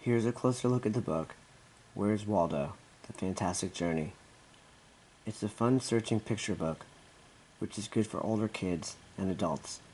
Here's a closer look at the book, Where's Waldo? The Fantastic Journey. It's a fun searching picture book, which is good for older kids and adults.